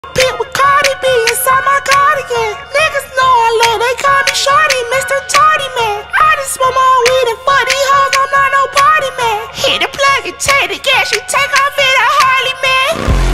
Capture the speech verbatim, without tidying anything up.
Pit with Cardi B inside my cardigan. Niggas know I love, they call me Shorty, Mister Tardy Man. I just smoke my weed and fuck these hoes, I'm not no party man. Hit the plug and take the gas, you take off in a Harley man.